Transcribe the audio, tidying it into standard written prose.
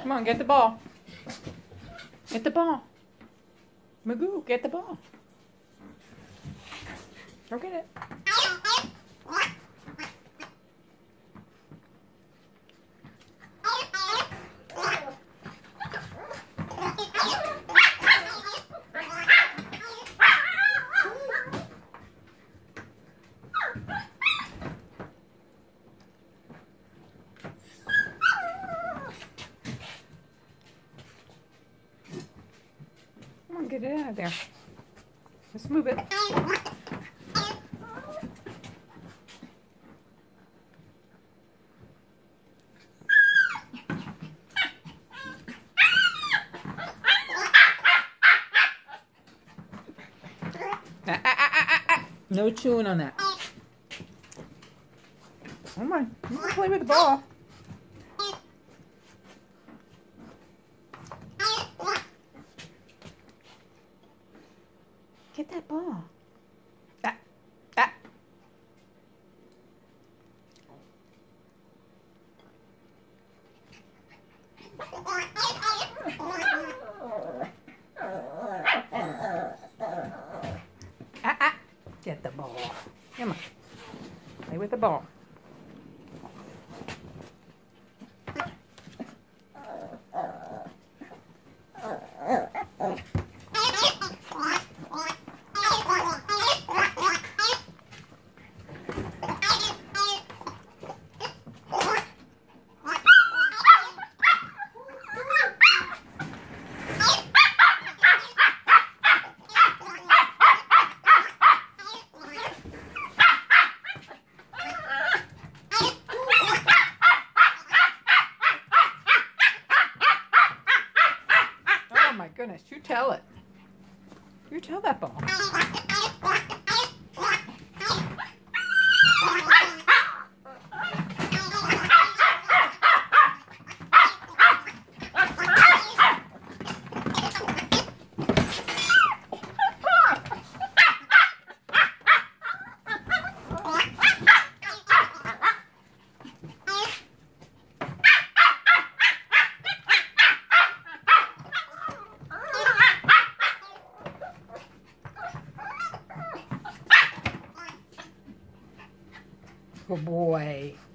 Come on, get the ball. Get the ball. Magoo, get the ball. Go get it. Come on, get it out of there. Let's move it. No chewing on that. Come on, you can play with the ball. Get that ball. Ah, ah. Get the ball. Come on. Play with the ball. Oh my goodness, you tell it. You tell that ball. Good boy.